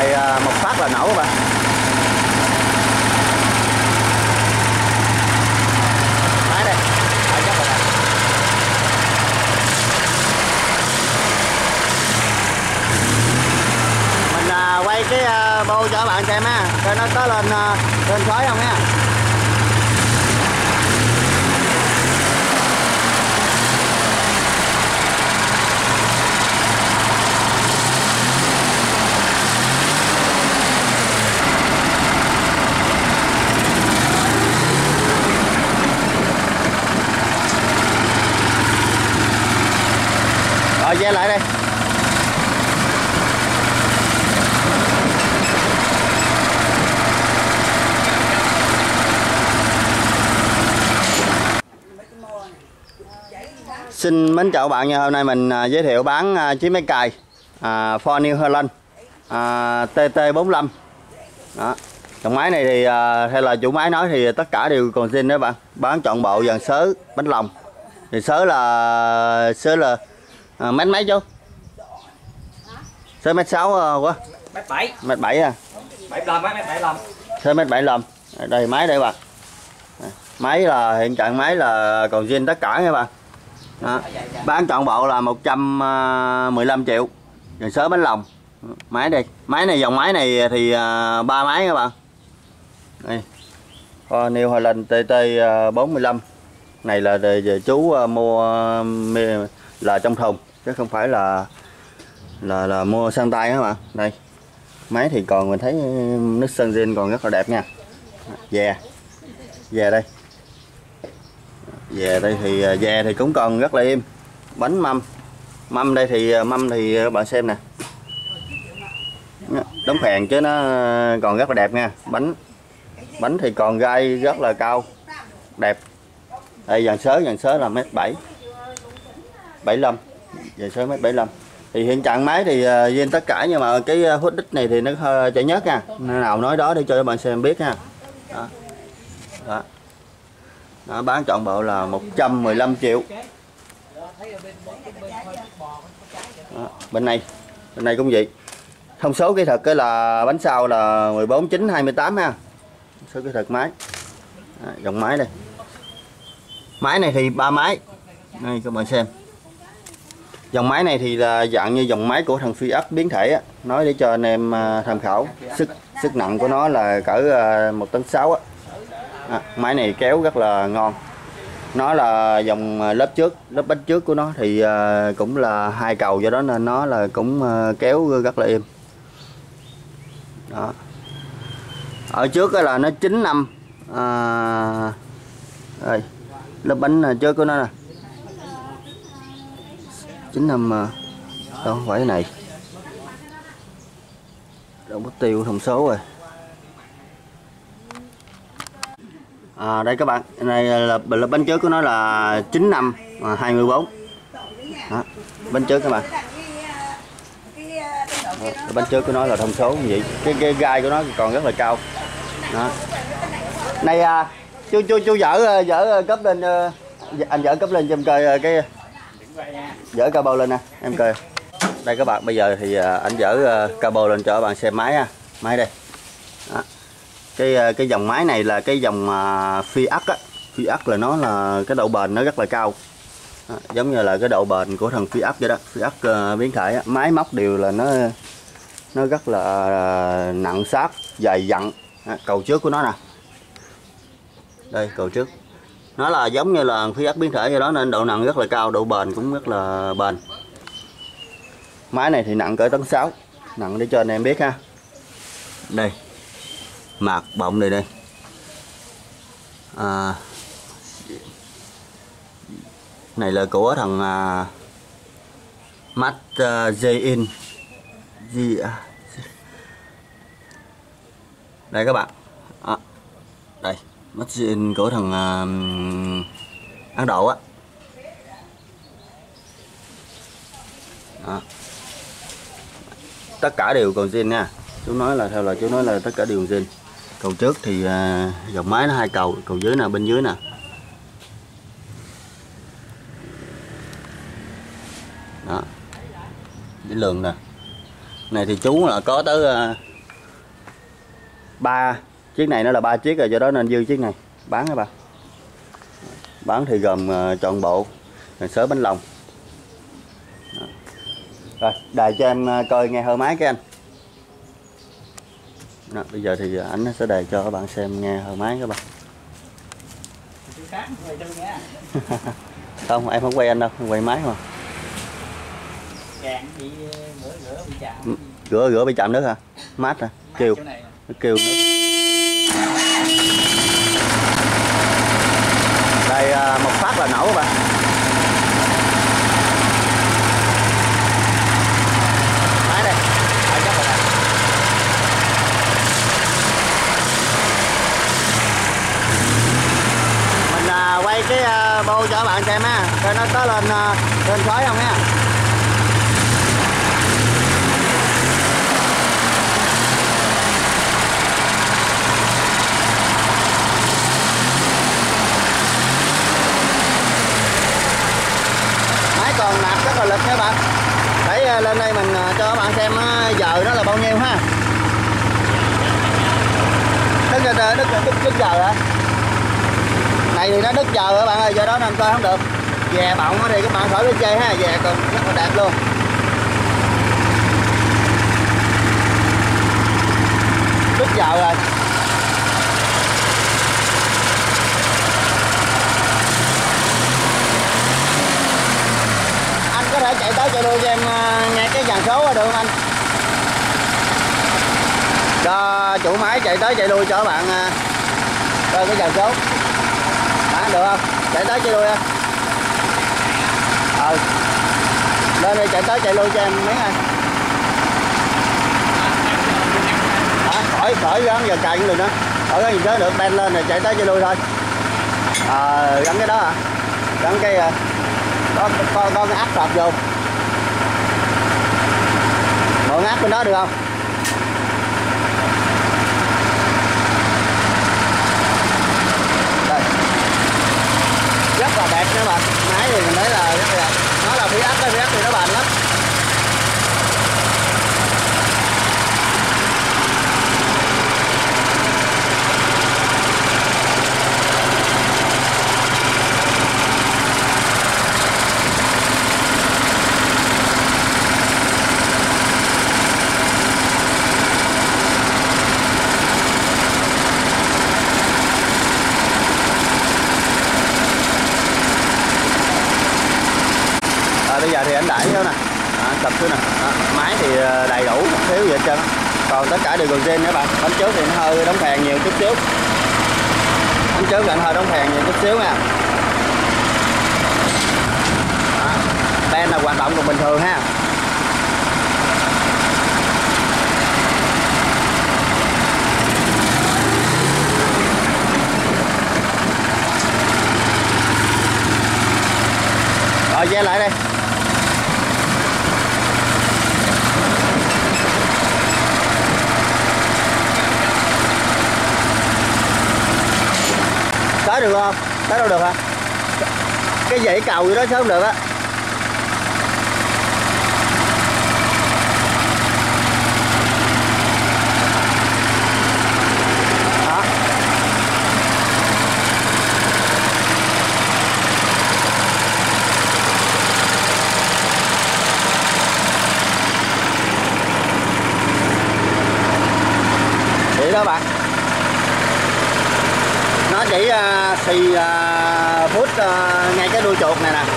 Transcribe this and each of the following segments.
xài một phát là nổ các bạn. Máy đây, mình quay cái bô cho các bạn xem ha, coi nó có lên khói không nha. Rồi, ve lại đây. Xin mến chào các bạn nha. Hôm nay mình giới thiệu bán chiếc máy cày For New Holland TT45. Đó. Dòng máy này thì hay là chủ máy nói thì tất cả đều còn zin đó bạn. Bán trọn bộ dàn sớ, bánh lòng. Thì sớ là mét mấy chú? Sớ mét 6 quá. Mét 7. Mét 7 à. 75 mét 75. Sớ mét 75. Đây máy đây bạn. Máy là hiện trạng máy là còn zin tất cả nha bạn. Đó. Bán trọn bộ là 115 triệu. Dàn sớ bánh lòng. Máy đây. Máy này, dòng máy này thì 3 máy các bạn. Đây. For New Holland TT45. Này là về chú mua là trong thùng chứ không phải là mua sang tay các bạn. Đây. Máy thì còn mình thấy nước sơn zin còn rất là đẹp nha. Dè. Dè đây. Dè đây thì dè thì cũng còn rất là êm. Bánh mâm đây thì các bạn xem nè, đóng phèn chứ nó còn rất là đẹp nha. Bánh thì còn gai rất là cao đẹp. Đây dàn sớ là mét 7 75, dàn sớ mét 75. Thì hiện trạng máy thì zin tất cả, nhưng mà cái hút đít này thì nó hơi chảy nhớt nha, nào nói đó để cho các bạn xem biết nha. Đó. Đó. Đó, bán trọn bộ là 115 triệu. Đó, bên này cũng vậy. Thông số kỹ thuật cái là bánh sau là 14928 ha. Số kỹ thuật máy. Đó, dòng máy đây. Máy này thì 3 máy. Đây các bạn xem. Dòng máy này thì là dạng như dòng máy của thằng Fiat biến thể á, nói để cho anh em tham khảo. Sức nặng của nó là cỡ 1,6 tấn á. Máy này kéo rất là ngon. Nó là dòng lớp bánh trước của nó thì cũng là 2 cầu, do đó nên nó là cũng kéo rất là êm. Đó. Ở trước là nó 9 năm. Đây, lớp bánh trước của nó nè. 9 năm đâu không phải cái này. Đâu mất tiêu thông số rồi. Đây các bạn, này là lớp bánh trước của nó là 9 năm 24. Đó, bánh trước các bạn. Đó, bánh trước của nó là thông số như vậy. Cái gai của nó còn rất là cao. Đó. Này chú dở cấp lên, anh dở cấp lên cho em coi cái dở cabo lên nè, em coi. Đây các bạn, bây giờ thì anh dở cabo lên cho các bạn xem máy ha. Máy đây. Đó. Cái dòng máy này là cái dòng Fiat á. Fiat là nó là cái độ bền nó rất là cao. Đó, giống như là cái độ bền của thằng Fiat vậy đó. Fiat biến thể á. Máy móc đều là nó rất là nặng sát, dày dặn. Đó, cầu trước của nó nè. Đây cầu trước. Nó là giống như là Fiat biến thể vậy đó, nên độ nặng rất là cao, độ bền cũng rất là bền. Máy này thì nặng cỡ 1,6 tấn. Nặng để cho anh em biết ha. Đây. Mạc bọng này đây. Này là của thằng Matt J-in. Đây các bạn. Đây, Matt J-in của thằng Ấn Độ á. Đó. Tất cả đều còn zin nha. Chú nói là tất cả đều zin. Cầu trước thì dòng máy nó 2 cầu, cầu dưới nè, bên dưới nè. Đó. Cái lường nè. Này thì chú là có tới 3 chiếc này nó là 3 chiếc rồi, do đó nên dư chiếc này bán các bạn. Bán thì gồm trọn bộ sớ bánh lòng. Rồi đài cho em coi nghe hơi máy cái anh. Đó, bây giờ thì ảnh sẽ đài cho các bạn xem nghe hơi máy các bạn. Không, em không quay anh đâu, em quay máy mà. Rửa bị chạm nước hả? Mát hả? Kêu kêu nước. Đây một phát là nổ các bạn. Máy đây. Mình quay cái bô cho các bạn xem ha, coi nó có lên khói không ha. Còn nạp rất là lực các bạn. Để lên đây mình cho các bạn xem giờ nó là bao nhiêu ha. Đứt giờ hả? Này thì nó đứt giờ các bạn ơi, do đó nên coi không được. Dè bọng thì các bạn khỏi đi chơi ha, dè còn rất là đẹp luôn. Đứt giờ rồi. Có thể chạy tới chạy lui cho em nghe cái dàn số được không anh? Cho chủ máy chạy tới chạy lui cho các bạn coi cái dàn số. Được không? Chạy tới chạy lui em. Lên đi chạy tới chạy lui cho em mấy anh. Khỏi gắn giờ cài cũng được nữa. Khỏi gắn gì đó được, ben lên rồi chạy tới chạy lui thôi. Gắn cái đó hả? Gắn cái có cái áp sọt vô. Mượn áp bên đó được không? Đây. Rất là đẹp nha bạn. Máy thì mình thấy là rất là đẹp. Nó là phía áp thì nó bền lắm. Bây giờ thì anh đẩy nữa nè, cặp thứ nè, máy thì đầy đủ, không thiếu gì hết trơn. Còn tất cả đều còn trên nữa bạn. Bánh trước thì nó hơi đóng phèn nhiều chút xíu. Bánh trước thì nó hơi đóng phèn nhiều chút xíu nha. Ben là hoạt động còn bình thường ha. Rồi che lại đây. Tới được không? Tới đâu được hả? Cái dãy cầu gì đó sớm được á. Đó. Vậy đó bạn. Nó chỉ xì phút ngay cái đuôi chuột này nè.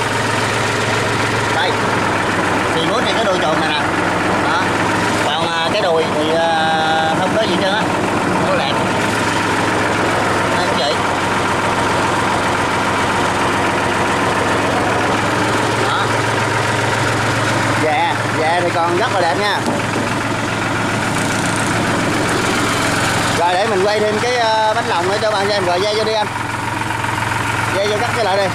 Đây, xì phút ngay cái đuôi chuột này nè. Đó. Còn cái đùi thì không có gì trơn á, không có lẹt. Đây cũng vậy. Đó. Dạ thì còn rất là đẹp nha. Rồi để mình quay thêm cái bánh lòng nữa cho bạn xem. Rồi dây vô đi anh. Dây vô cắt cái lại đi.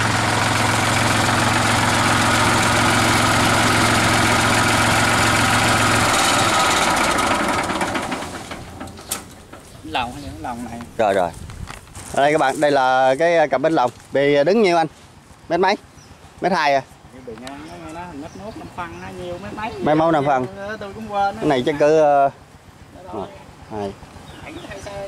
Bánh lòng hay những lòng này. Rồi. Ở đây các bạn, đây là cái cặp bánh lòng. Bì đứng nhiêu anh? Mét mấy? Mét 2 à? Bì ngang nó mét mốt 5 phân nó nhiều mét mấy. Mấy mẫu 5 phân. Tôi cũng quên. Cái này chắc cỡ 2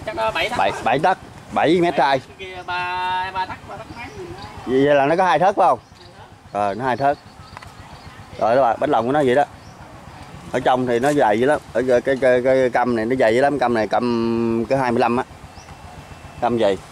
chắc đó 7 tấc. 7 tấc, 7 mét trai. Kia 3 tấc mấy. Vậy là nó có 2 thớt phải không? Nó 2 thớt. Rồi đó bạn, bánh lòng của nó vậy đó. Ở trong thì nó dày dữ lắm, ở cái căm này nó dày dữ lắm, căm này căm cái 25 á. Căm dày.